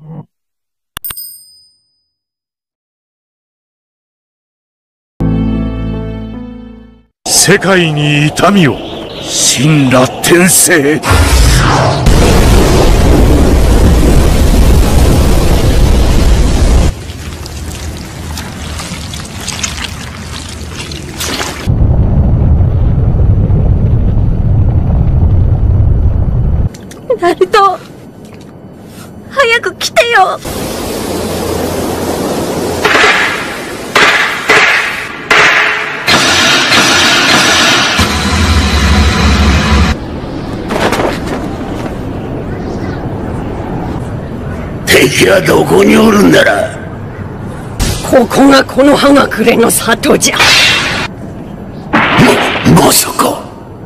世界に痛みを。神羅転生。 ナルト、早く来てよ。 敵はどこにおるんだら。 ここがこの葉隠れの里じゃ。 まさか。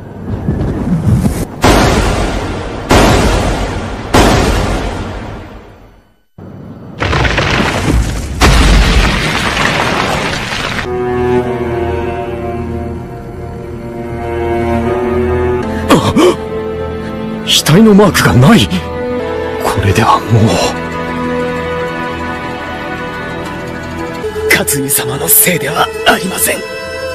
額のマークがない。これではもう勝井様のせいではありません。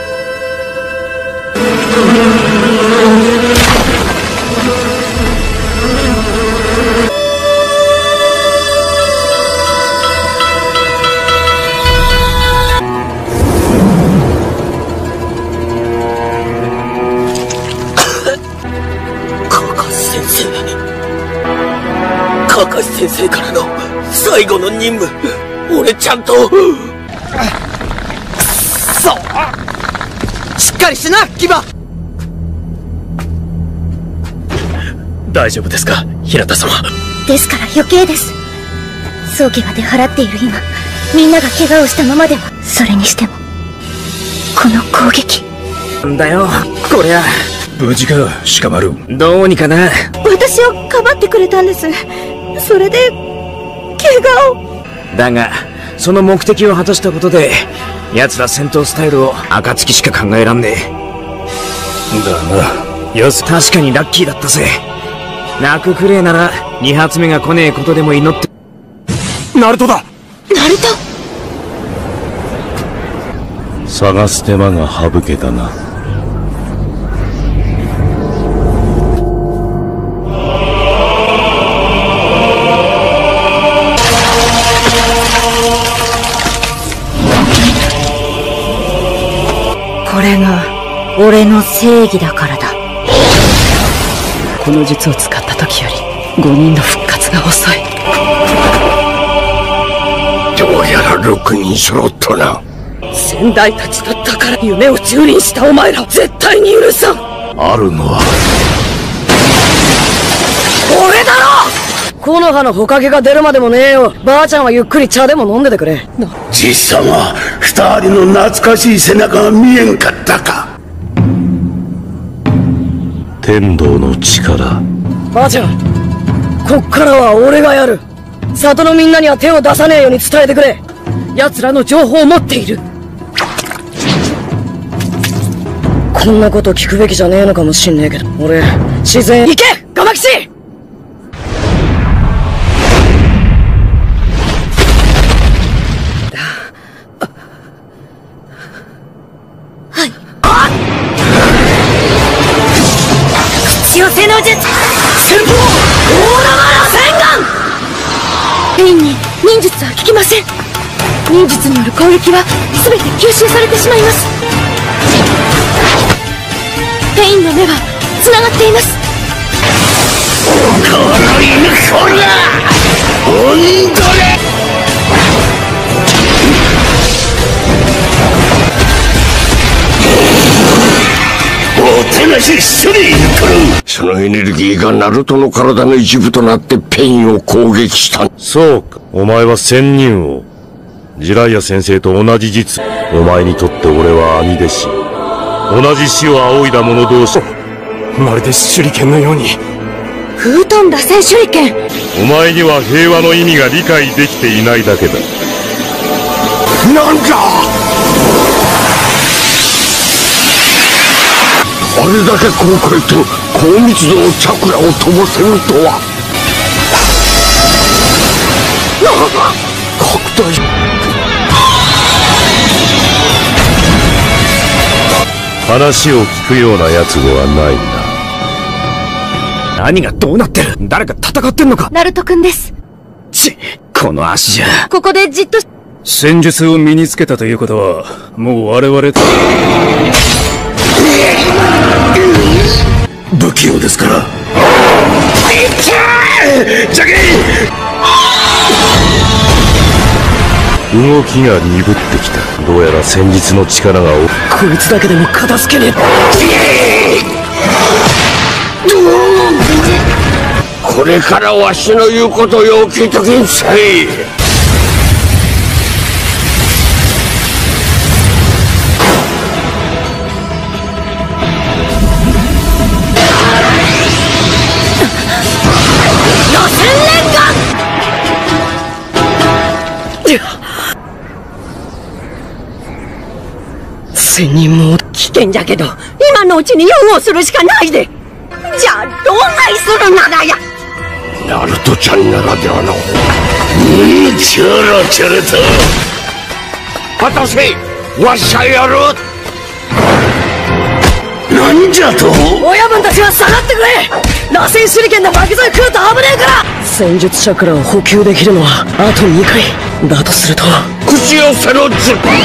カカシ先生からの最後の任務、俺ちゃんと。そう、しっかりしてな、キバ。大丈夫ですか、平田様。 ですから余計です。早期が出払っている今、みんなが怪我をしたままでは。それにしてもこの攻撃んだよこりゃ。 無事か、鹿丸。 どうにかな。 私をかばってくれたんです。それで怪我を。 だがその目的を果たしたことで奴ら戦闘スタイルを暁しか考えらんねえ。 だな、 確かにラッキーだったぜ。泣くくれえなら2発目が来ねえことでも祈って。 ナルトだ。 ナルト、 探す手間が省けたな。 これが俺の正義だからだ。 この術を使った時より5人の復活が遅い。 どうやら6人揃ったな。 先代たちの宝夢を蹂躙したお前ら絶対に許さん。 あるのは俺だろ。木の葉のほかげが出るまでもねえよ。ばあちゃんはゆっくり茶でも飲んでてくれ。 じさま、2人の懐かしい背中が見えんかったか。 天道の力。 ばあちゃん、こっからは俺がやる。里のみんなには手を出さねえように伝えてくれ。奴らの情報を持っている。こんなこと聞くべきじゃねえのかもしんねえけど、俺自然。行けガマキシ。 口寄せの術。 先方、大玉洗顔。 ペインに忍術は効きません。忍術による攻撃は全て吸収されてしまいます。ペインの目はつながっています。 この犬こら鬼どれ。おとなし一緒にいるから。そのエネルギーがナルトの体の一部となってペインを攻撃した。 そうか、お前は仙人王。ジライア先生と同じ術。お前にとって俺は兄弟子。同じ死を仰いだ者同士。まるで手裏剣のように。 フートン螺旋手裏剣。 お前には平和の意味が理解できていないだけだ。 なんだ。あれだけ高快と高密度のチャクラを飛ばせるとは。 国体。 話を聞くような奴ではないんだ。 何がどうなってる？誰か戦ってんのか？ ナルト君です。 この足じゃ。 ここでじっと。 戦術を身につけたということは、もう我々と。 不器用ですから。ジャケ動きが鈍ってきた。どうやら戦術の力がこいつだけでも片付けねえ。 これからわしの言うことをよう聞いときんさい。 千人も危険じゃけど今のうちに擁護するしかないで。じゃあどう害するならや。 ナルトちゃんならではのちょろちょろと渡せ。わしゃやる。なんじゃと。 親分たちは下がってくれ。螺旋手裏剣の巻き添え食うと危ねえから。戦術チャクラを補給できるのはあと2回だとすると。 口寄せろず。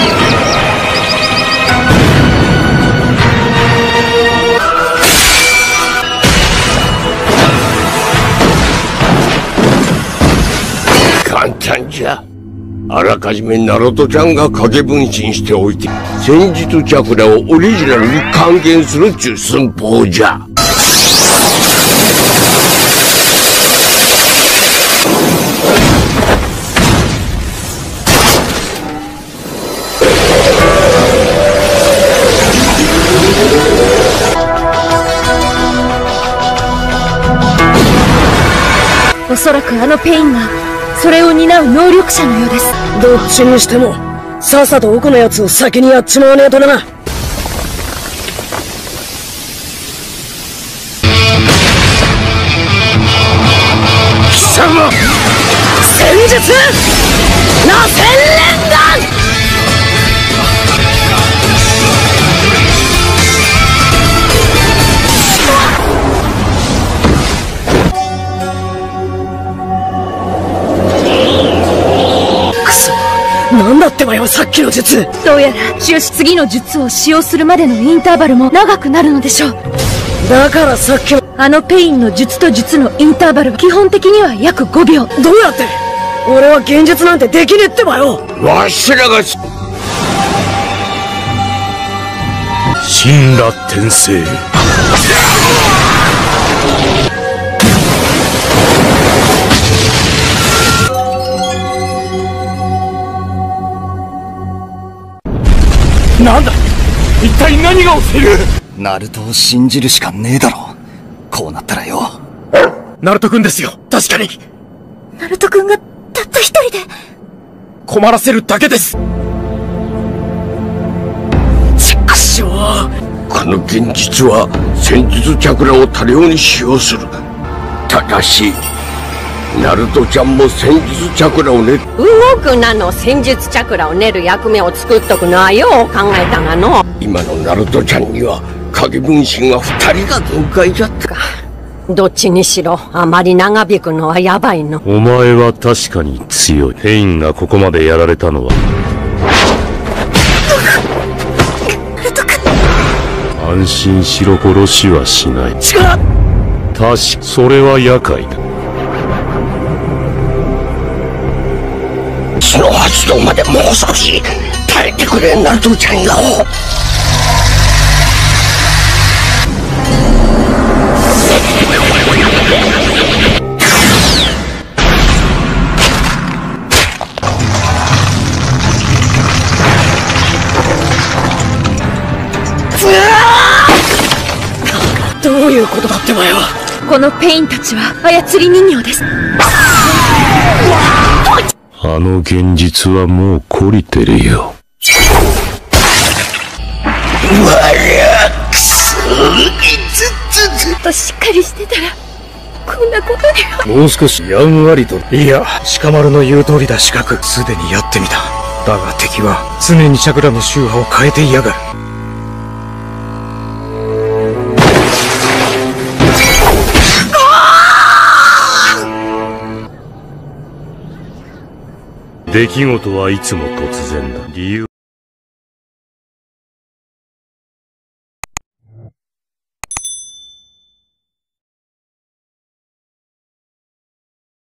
簡単じゃ。あらかじめナルトちゃんが影分身しておいて戦術チャクラをオリジナルに還元するっちゅう寸法じゃ。 おそらくあのペインがそれを担う能力者のようです。 どっちにしてもさっさと奥のやつを先にやっちまわねえとな。 貴様。 戦術螺旋連弾。なんだってばよさっきの術。 どうやら次の術を使用するまでのインターバルも長くなるのでしょう。 だからさっきのあのペインの術と術のインターバルは基本的には約5秒。 どうやって。俺は現実なんてできねえってばよ。 わしらが死んだ転生。 なんだ一体何が起きている。ナルトを信じるしかねえだろ。こうなったらよ。ナルト君ですよ。確かにナルト君がたった一人で困らせるだけです。 畜生。 この現実は戦術チャクラを多量に使用する。ただしナルトちゃんも戦術チャクラをね。 動くなの戦術チャクラを練る役目を作っとくのはよう考えたがの。 今のナルトちゃんには影分身が2人が限界じゃったか。 どっちにしろあまり長引くのはやばいの。 お前は確かに強い。ペインがここまでやられたのは安心しろ。殺しはしない。 力。 確かそれは厄介だ。 その発動までもう少し耐えてくれナルトちゃんよ。 どういうことだってばよ。 このペインたちは操り人形です。 あの現実はもう懲りてるよ。 としっかりしてたらこんなことには。 もう少しやんわりと。いや、鹿丸の言う通りだ、四角。すでにやってみた。だが敵は常にチャクラの周波を変えていやがる。 出来事はいつも突然だ。理由